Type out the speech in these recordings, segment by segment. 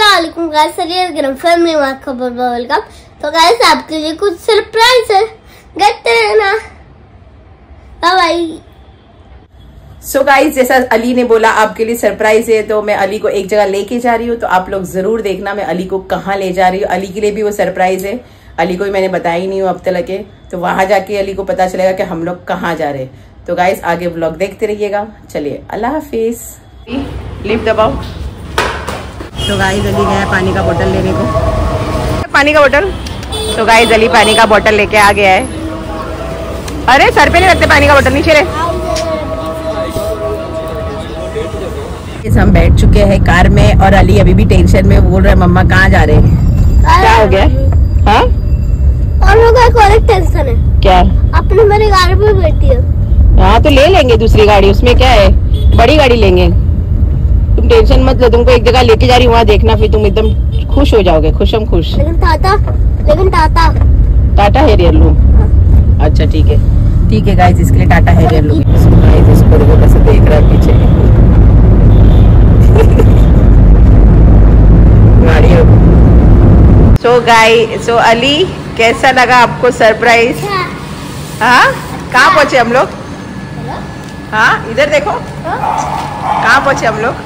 अस्सलामुअलैकुम guys, family welcome. तो guys आपके लिए कुछ सरप्राइज है, देखते हैं ना। बाय। सो गाइस, जैसा अली ने बोला आपके लिए सरप्राइज है, तो मैं अली को एक जगह लेके जा रही हूँ। तो आप लोग जरूर देखना मैं अली को कहाँ ले जा रही हूँ। अली के लिए भी वो सरप्राइज है, अली को भी मैंने बताया ही नहीं हूँ अब तक के। तो वहां जाके अली को पता चलेगा कि हम लोग कहाँ जा रहे हैं। तो गाइस आगे व्लॉग देखते रहिएगा। चलिए, अल्लाह हाफिज। लिफ्ट दबाओ। तो गाइस अली गया पानी का बोतल लेने को, पानी का बोतल। तो गाइस अली पानी का बोतल लेके आ गया है। अरे सर पे नहीं रखते पानी का बोतल, नीचे रहे। हम बैठ चुके हैं कार में और अली अभी भी टेंशन में बोल रहा है मम्मा कहाँ जा रहे हैं। क्या हो गया? हाँ, और लोगों को एक टेंशन है। क्या? अपने मेरी गाड़ी पे बैठी है। हाँ तो ले लेंगे दूसरी गाड़ी, उसमें क्या है, बड़ी गाड़ी लेंगे। तुम टेंशन मत लो, तुमको एक जगह लेके जा रही हूँ, वहाँ देखना, फिर तुम एकदम खुश हो जाओगे, खुशम खुश। लेकिन टाटा हैरियर लूँ? अच्छा ठीक है गाइस, इसके लिए टाटा हैरियर लूँ। इसको देखो कैसे देख रहा है पीछे। सो अली, कैसा लगा आपको सरप्राइज? हाँ, कहाँ पहुँचे हम लोग? हाँ इधर देखो, कहाँ पहुँचे हम लोग?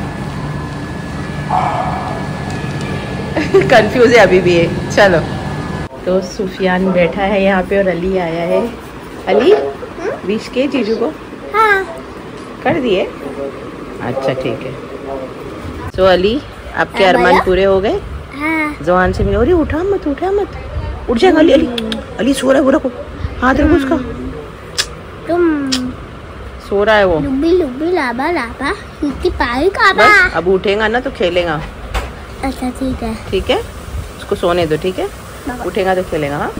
कंफ्यूज है अभी भी है। चलो, तो सुफियान बैठा है यहाँ पे और अली आया है। अली विश के जीजू को? हाँ कर दिए। अच्छा ठीक है। सो अली, आपके अरमान पूरे हो गए? हाँ। जवान से मिले। अरे उठा मत उठ जाएगा अली। अली सो रहा है, वो रखो हाथ रखो उसका। तुम सो रहा है वो। लुब्बी लाबा लाबा पाई काबा। बस अब उठेगा ना तो खेलेगा। अच्छा ठीक है। ठीक है, उसको सोने दो। ठीक है, उठेगा तो खेलेगा। हाँ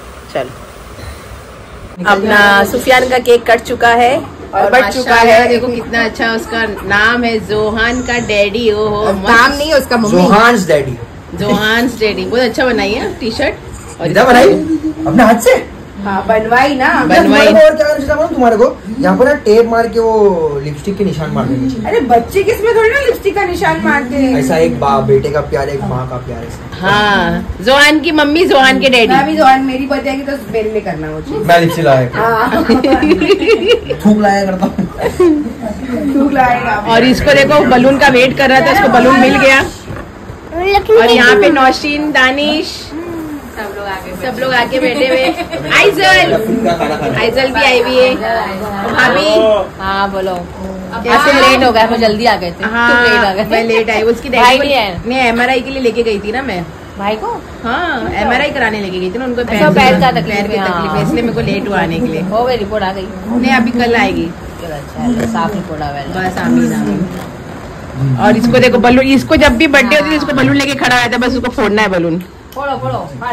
चलो। अपना सुफियान का केक कट चुका है और बच चुका है। देखो कितना अच्छा उसका नाम है, जोहान का डैडी। ओहो, नाम नहीं है उसका, जोहान्स डैडी। जोहान्स डैडी बहुत अच्छा बनाई है टी शर्ट। और बनाई अपने हाथ से? हाँ बनवाई ना, बनवाई। और क्या करना चाहता हूँ तुम्हारे को, यहाँ पर ना टेप मार के वो लिपस्टिक के निशान मार देने चाहिए। अरे बच्चे किसमें थोड़ी ना लिपस्टिक का निशान मारते हैं। ऐसा एक बाप बेटे का प्यार, एक माँ का प्यार है। हाँ, जोहान की मम्मी, जोहान के डैडी। मैं भी जोहान, मेरी बर्थडे की तो मेरे लिए करना वो चीज। मैं लिपस्टिक लाया थूक लाया करता हूँ, थूक लाएगा। और इसको देखो बलून का वेट कर रहा था, इसको बलून मिल गया। और यहाँ पे नौशीन, दानिश, सब लोग आके बैठे हुए। आइजल भी आई हुई है। भाभी, हाँ बोलो। ऐसे लेट हो गया, मैं जल्दी आ गए थे। हाँ, लेट आ गए। मैं लेट आई। उसकी भाई नहीं है। मैं MRI के लिए लेके गई थी ना मैं भाई को। हाँ, MRI कराने लेके गई थी ना, उनको पैर का तकलीफ है, इसलिए मेरे को लेट हुआ आने के लिए। हो गई, रिपोर्ट आ गई? नहीं, अभी कल आएगी। अच्छा, साफ रिपोर्ट आ गई। बस आमीन। और इसको देखो बलून, इसको जब भी बर्थडे होती है इसको बलून लेके खड़ा रहता है, बस उसको फोड़ना है बलून। फोड़ो हाँ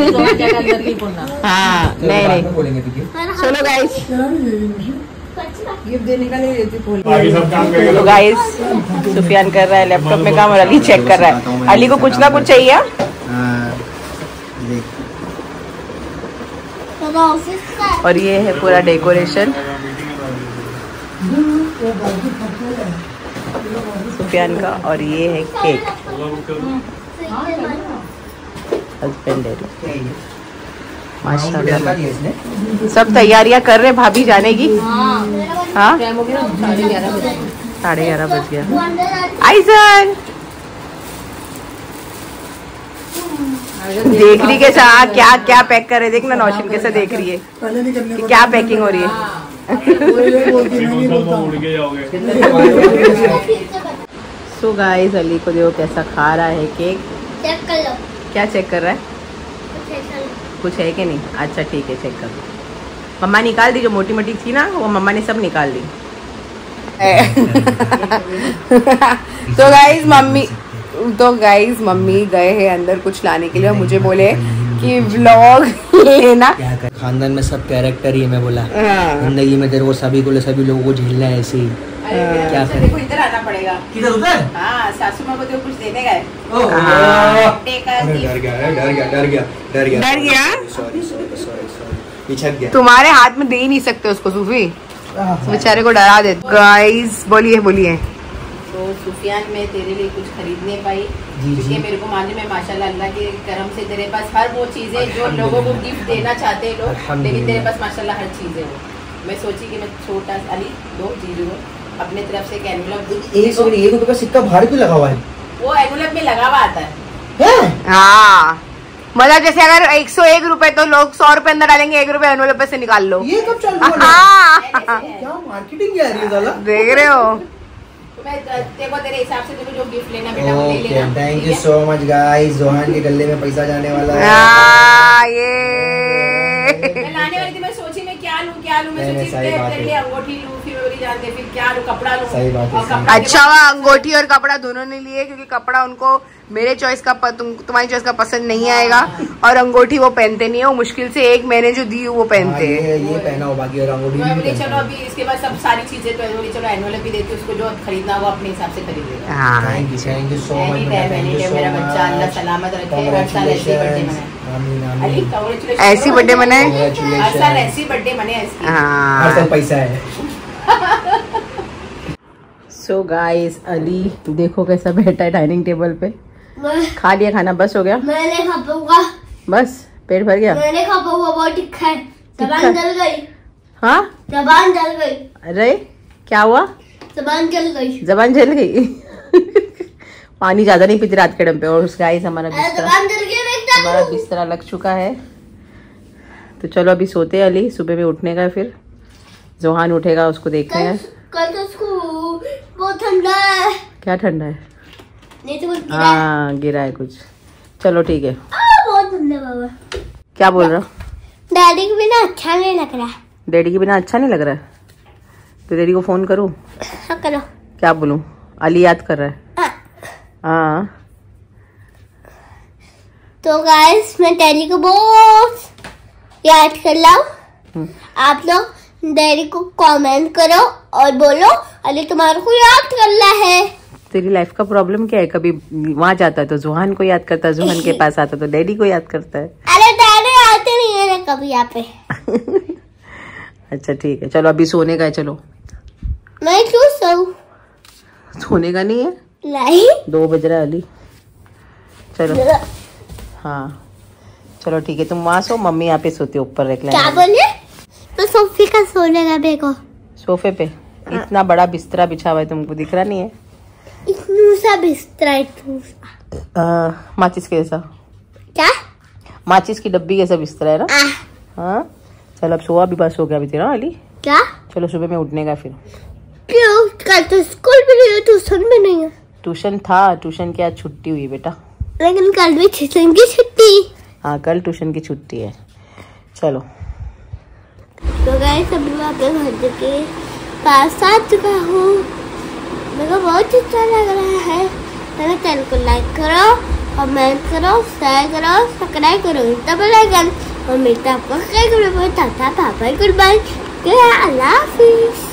नहीं। चलो गाइस, गिफ्ट देने का नहीं देती फोन। तो गाइस सुफियान कर रहा है लैपटॉप में काम और अली चेक कर रहा है। अली को कुछ ना कुछ चाहिए। और ये है पूरा डेकोरेशन सुफियान का, और ये है केक। हस्बैंड है माशाल्लाह। सब तैयारियां कर रहे भाभी जाने की। हाँ 11:30 बज गया। आइजल देख रही कैसा क्या क्या पैक कर रहे, देखना नौशीन कैसे देख रही है कि क्या पैकिंग हो रही है। सो गाइस अली को देखो कैसा खा रहा है केक। चेक कर लो। क्या चेक कर रहा है? कुछ है कि नहीं? अच्छा ठीक है, चेक कर लो। मम्मा निकाल दी, जो मोटी मोटी थी ना वो मम्मा ने सब निकाल दी। तो गाइस मम्मी गए हैं अंदर कुछ लाने के लिए और मुझे बोले कि व्लॉग लेना। खानदान में सब कैरेक्टर ही है, मैं बोला जिंदगी में तेरे को सभी लोगों को झेलना है ऐसे ही। क्या करें? इधर आना पड़ेगा। किधर उधर? हाँ, सासू माँ को तो कुछ देने गए। डर गया। पिछड़ गया। तुम्हारे हाथ में दे ही नहीं सकते उसको सूफी, बेचारे को डरा दे। गाइस बोलिए। तो सुफियान मैं तेरे लिए कुछ खरीद नहीं पाई क्योंकि मेरे को मालूम है माशाल्लाह अल्लाह के करम से तेरे पास हर वो चीज़ें जो लोगों को गिफ्ट देना चाहते हैं लोग, लेकिन तेरे पास माशाल्लाह हर चीज़ है वो। मैं सोची कि मैं छोटा अली दो जीजू अपने तरफ से एक एनवलप। एक रुपये का सिक्का बाहर क्यों लगा हुआ है? वो एनवलप में लगा हुआ आता है। हाँ मतलब जैसे अगर 101 रुपए तो लोग 100 रुपए अंदर डालेंगे, 1 रुपए एनवलप से निकाल लो। ये कब चालू हुआ? क्या मार्केटिंग क्या है साला? देख रहे हो? तेरे हिसाब से जो गिफ्ट लेना बेटा वो ले लेना। Thank you so much guys. Johan के गले में पैसा जाने वाला है। ये मैं लाने वाली थी, मैं सोची मैं क्या लूं मैं सोची तेरे लिए अंगूठी लूं, फिर मेरी जानते फिर क्या लूं, कपड़ा लूं। सही बात है। अच्छा हुआ अंगूठी और कपड़ा दोनों ने लिए, क्योंकि कपड़ा उनको मेरे चॉइस का तुम्हारी चॉइस का पसंद नहीं आएगा, और अंगूठी वो पहनते नहीं है, वो मुश्किल से एक मैंने जो दी वो पहनते हैं। ये पहना हो बाकी और अंगूठी भी चलो अभी इसके बाद सब सारी चीजें तो चलो एनवलप भी देती, उसको जो खरीदना होगा अपने हिसाब से खरीदेगा। Thank you so much. मेरा बच्चा अल्लाह सलामत रखे, हर साल ऐसे बर्थडे मनाए। ऐसी बर्थडे मनाए, हर साल ऐसी बर्थडे मनाए, हर साल पैसा है। सो गाइस अली देखो कैसा बैठा है डाइनिंग टेबल पे। खा लिया खाना? बस हो गया? मैंने खा पाऊंगा, बस पेट भर गया? मैंने खा पाऊंगा, बहुत तीखा है, जबान जल गई। हाँ जबान जल गई। अरे क्या हुआ? जबान जल गई। जबान जल गई? पानी ज्यादा नहीं पीती रात के टाइम पे। और गाइस हमारा बिस्तरा लग चुका है, तो चलो अभी सोते हैं। अली सुबह में उठने का, फिर जोहान उठेगा, उसको देखते हैं। कल तो स्कूल बहुत ठंडा है। क्या ठंडा है? नहीं तो कुछ हाँ गिरा है कुछ। चलो ठीक है। बहुत ठंडा बाबा। क्या बोल रहा? डैडी के बिना अच्छा नहीं लग रहा है। डैडी के बिना अच्छा नहीं लग रहा है? तो डैडी को फोन करूँ? हाँ करो। क्या बोलूं? अली याद कर रहा है। हाँ तो गाइस मैं डैडी को बहुत याद कर रहा हूँ। आप लोग डैडी को कमेंट करो और बोलो अली तुम्हारे को याद कर रहा है। तेरी लाइफ का प्रॉब्लम क्या है? कभी वहाँ जाता है तो जोहान को याद करता है, जोहान के पास आता तो डैडी को याद करता है। अरे डैडी आते नहीं है ना कभी यहाँ पे। अच्छा ठीक है, चलो अभी सोने का है। चलो मैं क्यों सोऊं? सोने का नहीं है? नहीं 2 बज रहा है अली। चलो हाँ चलो ठीक है, तुम वहाँ सो, मम्मी यहाँ पे सोती है ऊपर। क्या बोले? तो सोफे का सोने का देखो। सोफे पे इतना बड़ा बिस्तरा बिछा हुआ है, तुमको दिख रहा नहीं है? इतना बिस्तरा है। माचिस के जैसा। क्या? माचिस की डब्बी जैसा बिस्तरा है ना? हाँ चल अब सोआ भी, बस हो गया अभी तेरा अली। क्या? चलो सुबह में उठने का फिर। क्यों? कल तो स्कूल भी नहीं है, ट्यूशन भी नहीं है। ट्यूशन था, ट्यूशन की आज छुट्टी हुई बेटा। लेकिन कल भी ट्यूशन की छुट्टी। हाँ कल ट्यूशन की छुट्टी है। चलो तो गाइस अभी मैं अपने घर के पास आ चुका हूँ। मेरे को बहुत अच्छा लग रहा है। मेरे चैनल को लाइक करो, कमेंट करो, शेयर करो, सब्सक्राइब करो, डबल आइकन। और मिलता है आपको tata, bye bye, goodbye, अल्लाह हाफिज़।